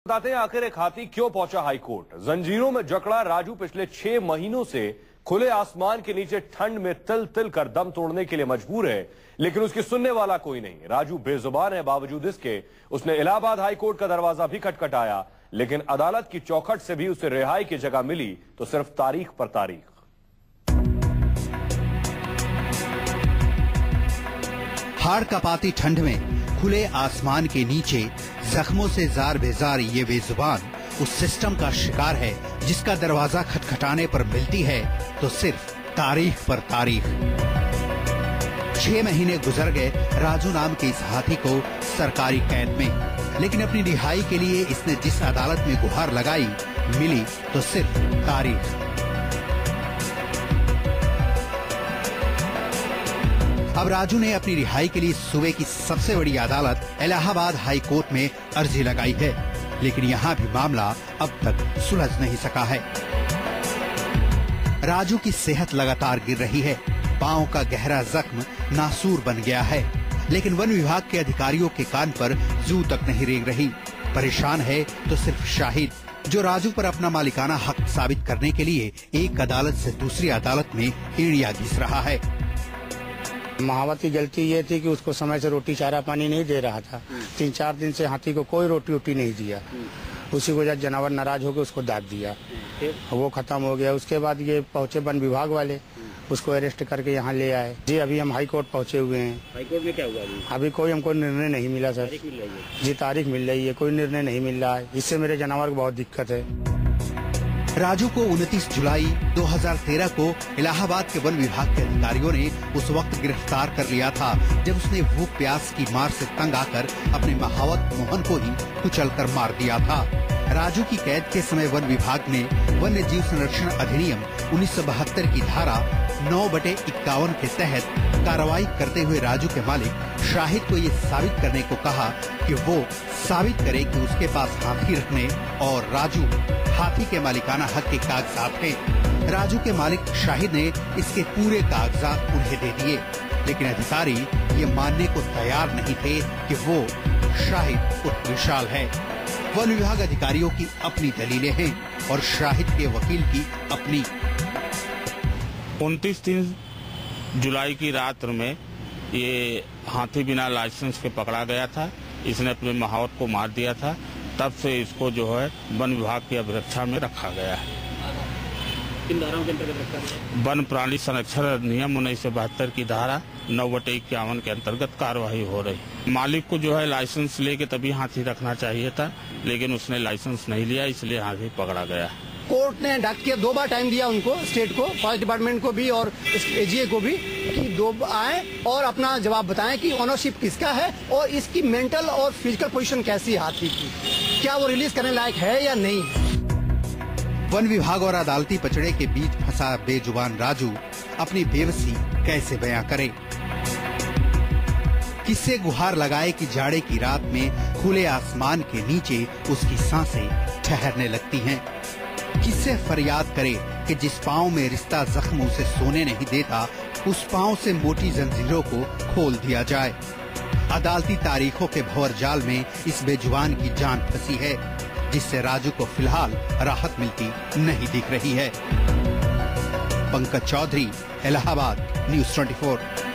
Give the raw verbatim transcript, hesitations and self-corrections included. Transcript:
बताते हैं आखिर एक हाथी क्यों पहुंचा हाईकोर्ट। जंजीरों में जकड़ा राजू पिछले छह महीनों से खुले आसमान के नीचे ठंड में तिल तिल कर दम तोड़ने के लिए मजबूर है, लेकिन उसकी सुनने वाला कोई नहीं। राजू बेजुबान है, बावजूद इसके उसने इलाहाबाद हाईकोर्ट का दरवाजा भी खटखटाया, लेकिन अदालत की चौखट से भी उसे रिहाई की जगह मिली तो सिर्फ तारीख पर तारीख। हाड़ कांपाती ठंड में खुले आसमान के नीचे जख्मों से जार बेजार ये बेजुबान उस सिस्टम का शिकार है जिसका दरवाजा खटखटाने पर मिलती है तो सिर्फ तारीख पर तारीख। छह महीने गुजर गए राजू नाम के इस हाथी को सरकारी कैद में, लेकिन अपनी रिहाई के लिए इसने जिस अदालत में गुहार लगाई मिली तो सिर्फ तारीख। अब राजू ने अपनी रिहाई के लिए सूबे की सबसे बड़ी अदालत इलाहाबाद हाई कोर्ट में अर्जी लगाई है, लेकिन यहाँ भी मामला अब तक सुलझ नहीं सका है। राजू की सेहत लगातार गिर रही है, पांव का गहरा जख्म नासूर बन गया है, लेकिन वन विभाग के अधिकारियों के कान पर जू तक नहीं रेंग रही। परेशान है तो सिर्फ शाहिद, जो राजू पर अपना मालिकाना हक साबित करने के लिए एक अदालत से दूसरी अदालत में एड़ियां घिस रहा है। महावत की गलती ये थी कि उसको समय से रोटी चारा पानी नहीं दे रहा था। तीन चार दिन से हाथी को कोई रोटी वोटी नहीं दिया। उसी वजह जानवर नाराज होकर उसको दाद दिया, वो खत्म हो गया। उसके बाद ये पहुंचे वन विभाग वाले, उसको अरेस्ट करके यहाँ ले आए। जी अभी हम हाई कोर्ट पहुंचे हुए हैं। हाई कोर्ट में क्या हुआ अभी? अभी कोई हमको निर्णय नहीं मिला सर। तारीख मिल रही है? जी तारीख मिल रही है, कोई निर्णय नहीं मिल रहा है। इससे मेरे जानवर को बहुत दिक्कत है। राजू को उनतीस जुलाई दो हज़ार तेरह को इलाहाबाद के वन विभाग के अधिकारियों ने उस वक्त गिरफ्तार कर लिया था जब उसने भूख प्यास की मार से तंग आकर अपने महावत मोहन को ही कुचलकर मार दिया था। राजू की कैद के समय वन विभाग ने वन्य जीव संरक्षण अधिनियम उन्नीस सौ बहत्तर की धारा नौ बटे इक्यावन के तहत कार्रवाई करते हुए राजू के मालिक शाहिद को ये साबित करने को कहा कि वो साबित करे कि उसके पास हाथी रखने और राजू हाथी के मालिकाना हक के कागजात हैं। राजू के मालिक शाहिद ने इसके पूरे कागजात उन्हें दे दिए, लेकिन अधिकारी ये मानने को तैयार नहीं थे कि वो शाहिद उर्फ विशाल है। वन विभाग अधिकारियों की अपनी दलीलें हैं और शाहिद के वकील की अपनी। उनतीस तीन जुलाई की रात में ये हाथी बिना लाइसेंस के पकड़ा गया था। इसने अपने महावत को मार दिया था। तब से इसको जो है वन विभाग की अभिरक्षा में रखा गया है। किन धाराओं के अंतर्गत रखा गया? वन प्राणी संरक्षण अधिनियम उन्नीस सौ बहत्तर की धारा नौ बटे इक्यावन के अंतर्गत कार्रवाई हो रही। मालिक को जो है लाइसेंस लेके तभी हाथी रखना चाहिए था, लेकिन उसने लाइसेंस नहीं लिया, इसलिए हाथी पकड़ा गया। कोर्ट ने डॉक्टर दो बार टाइम दिया उनको, स्टेट को, फॉरेस्ट डिपार्टमेंट को भी और एजीए को भी, कि दो आए और अपना जवाब बताएं कि ओनरशिप किसका है और इसकी मेंटल और फिजिकल पोजीशन कैसी है हाथी की, क्या वो रिलीज करने लायक है या नहीं। वन विभाग और अदालती पचड़े के बीच फंसा बेजुबान राजू अपनी बेबसी कैसे बयां करे। किससे गुहार लगाए कि जाड़े की रात में खुले आसमान के नीचे उसकी सांसें ठहरने लगती हैं। किससे फरियाद करे कि जिस पांव में रिश्ता जख्म उसे सोने नहीं देता, उस पांव से मोटी जंजीरों को खोल दिया जाए। अदालती तारीखों के भंवर जाल में इस बेजुबान की जान फंसी है, जिससे राजू को फिलहाल राहत मिलती नहीं दिख रही है। पंकज चौधरी, इलाहाबाद, न्यूज़ चौबीस।